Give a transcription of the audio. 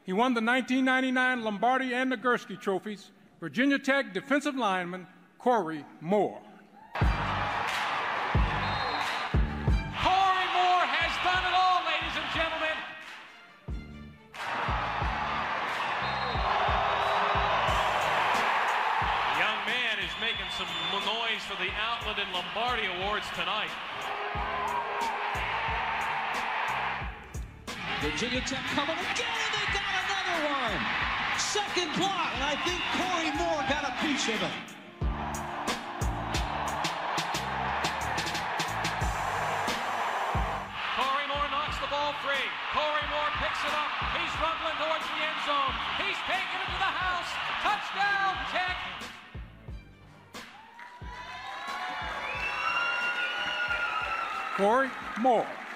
He won the 1999 Lombardi and Nagurski trophies. Virginia Tech defensive lineman Corey Moore. Corey Moore has done it all, ladies and gentlemen. The young man is making some noise for the Outland and Lombardi Awards tonight. Virginia Tech coming again, and they got another one. Second block, and I think Corey Moore got a piece of it. Corey Moore knocks the ball free. Corey Moore picks it up. He's rumbling towards the end zone. He's taking it to the house. Touchdown, Tech. Corey Moore.